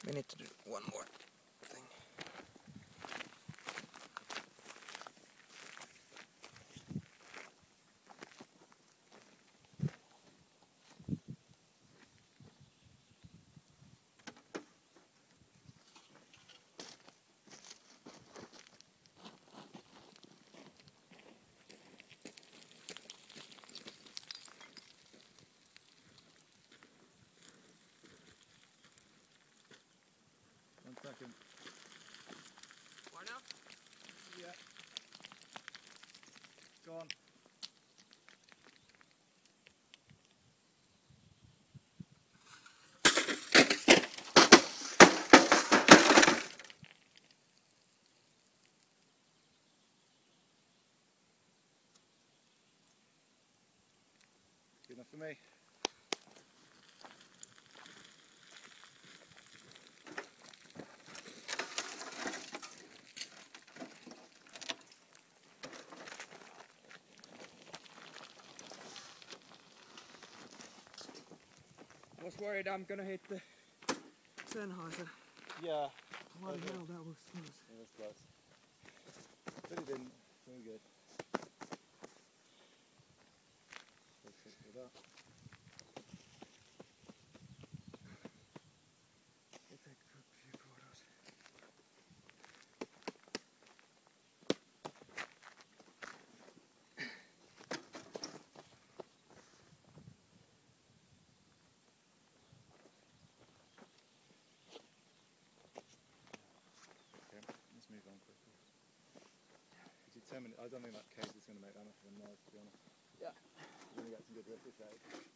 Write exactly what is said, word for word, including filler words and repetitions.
We need to do one more thing. One second. Far now? Yeah. Go on. Good enough for me. I was worried I'm gonna hit the Sennheiser. Yeah. Bloody Okay. hell, that was close. It was close. But it didn't. Very good. Let's take it up. We'll take a few photos. Okay, let's move on quickly. Determined, I don't think that case is going to make that much of a noise, to be honest. Yeah. We're going to get some good riffage out.